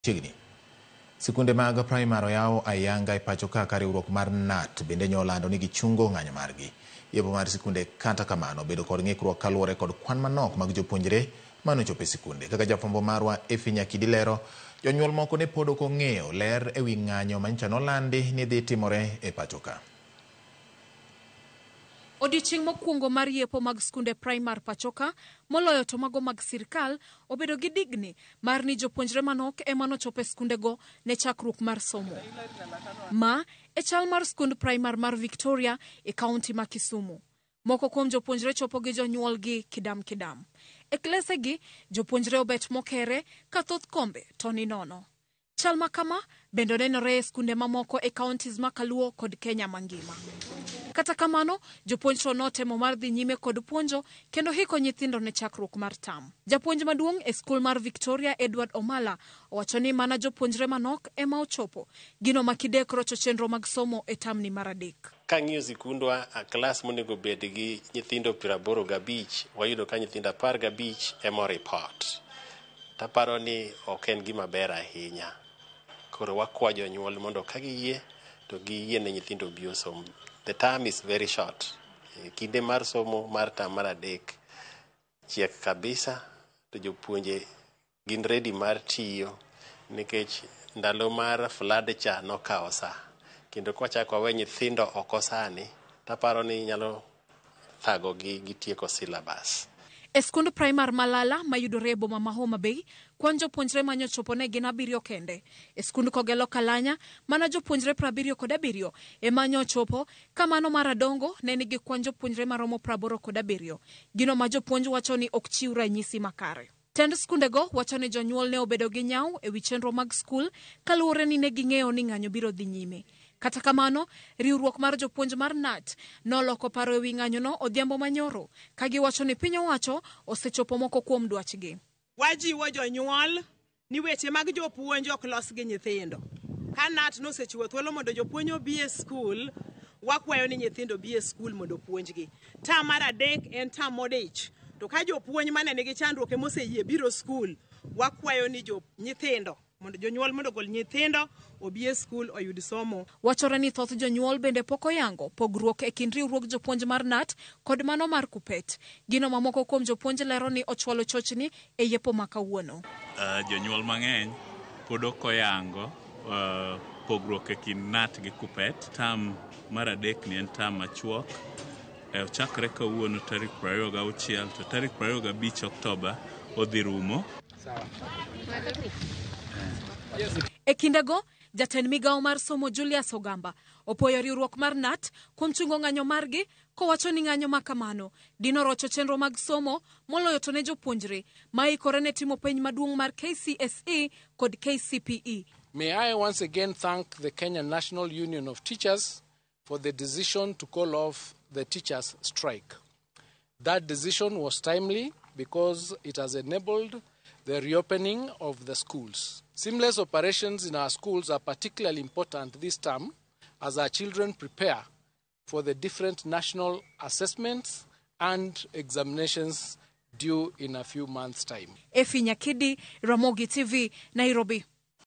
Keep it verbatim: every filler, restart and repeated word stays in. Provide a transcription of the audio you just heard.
Chigni. Sikunde mag primary oyaw ayanga e pacho ka riwruok mar N A T bende nyolando ni gichungo ng'anyo margi. Yepo mar sikunde kata kamano bedo kod ng'ikruok kaluwore kod kwan manok mag jopuonjre manochopo e sikunde. Kaka jafwambo marwa Efi Nyakidi lero, jonyuol moko ne pod ok ong'eyo ler ewi ng'anyo manyicha nolandi ni dhi timore e pacho ka. Odiochieng' mokwongo mar yepo mag skunde primar pachoka, moloyo to mago mag sirkal, obedo gi digni mar ni jopuonjre manok ema nochopo e skundego ne chakruok mar somo. Ma e chal mar skund primar mar Victoria e kaunti ma Kisumu. Moko kuom jopuonjre chopo gi jonyuolgi kidam kidam. E klesegi, jopuonjre obet mokere ka thoth kombe to ni nono. Chal ma kama bende nenore e skunde mamoko e kauntis ma Kaluo kod Kenya mangima. Kata kamano, jopuonj to notemo mar dhi nyime kod puonjo kendo hiko nyithindo ne chakruok mar tam. Japuonj maduong' e skul mar Victoria Edward Omala owacho ni mana jopuonjre manok ema ochopo. Gino makidek rocho chenro mag somo e tamni mar adek. Kang'iyo sikundwa a klas monego bed gi nyithindo piero aboro gabich, wayudo ka nyithindo apar gabich ema report. Taparo ni ok en gima ber ahinya. Koro wakwa jonyuol mondo ka giyie to giyie ne nyithindo bi osom. The term is very short. Kinde mar somo mar tam mar adek chiek kabisa, to jopuonje gin ready mar tiyo nikech ndalo mar flood cha nokawo sa. Kendo kwachako wawe nyithindo oko sani, taparo ni nyalo thago gi gitieko syllabus. E skund primar Malala mayudore e boma ma Homa Bay, kwan jopuonjre manyo chopo ne gin abiriyo kende. E skund Kogelo Kalanya, mana jopuonjre prabiriyo kod abiriyo e manyo chopo, kamano mar Adongo ne nigi kwan jopuonjre maromo praboro kod abiriyo. Gino ma jopuonj wacho ni ok chiw ranyisi makare. Tend skundego wacho ni jonyuol ne obedo gi nyau e wi chenro mag skul kaluwore ni ne ging'eyo ni ng'anyo biro dhi nyime. Kata kamano, riwruok mar jopuonj mar N A T noloko paro ewi ng'anyono odhiambo manyoro, ka giwacho ni piny owacho osechopo moko kuom dwachgi. Wajiwo jonyuol ni weche mag jopuonj ok los gi nyithindo. Ka N A T nosechiwo thuolo mondo jopuonj obi e skul, wakwayo ni nyithindo bi e skul mondo puonjgi. Tam mar adek en tam modich. To ka jopuonj mane nigi chandruok ema oseyie biro skul, wakwayo ni jo nyithindo mondo jonyuol mondo gol nyithindo obi e skul oyud somo. Wachore ni thoth jonyuol bende pok oyango pogruok e kind riwruok jopuonj mar N A T kod mano mar Kuppet. Gino mamoko kuom jopuonj lero ni ochwalo chochni e yepo ma kawuono. Uh, jonyuol mang'eny pod ok oyango uh, pogruok e kind N A T gi Kuppet. Tam mar adek ni en tam machuok. E ochakre kawuono tarik prariyo gauchiel to tarik prariyo gabich Oktoba odhi rumo. E kindego, jatend migawo mar somo Julius Ogamba opoyo riwruok mar N A T kuom chungo ng'anyo margi, kowacho ni ng'anyo ma kamano dino rocho chenro mag somo moloyo to ne jopuonjre ma ikore ne timo penj maduong' mar K C S E kod K C P E. May I once again thank the Kenya National Union of Teachers for the decision to call off the teachers' strike. That decision was timely because it has enabled the reopening of the schools. Seamless operations in our schools are particularly important this term as our children prepare for the different national assessments and examinations due in a few months' time. Efi Nyakidi, Ramogi T V, Nairobi.